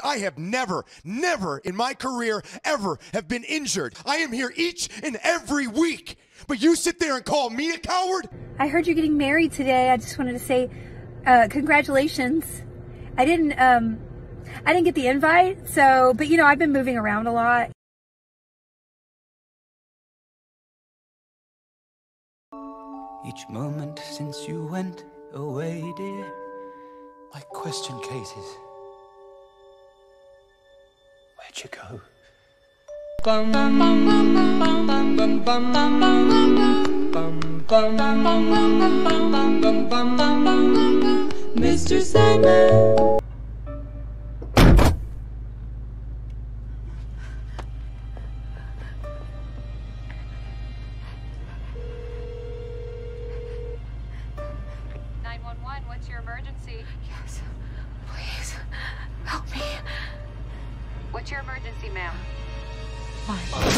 I have never in my career ever have been injured. I am here each and every week. But you sit there and call me a coward? I heard you're getting married today. I just wanted to say congratulations. I didn't get the invite, so, but you know, I've been moving around a lot. Each moment since you went away, dear. My question, Kate, is where'd you go? Mr. Simon. What's your emergency? Yes, please help me. What's your emergency, ma'am? Mine.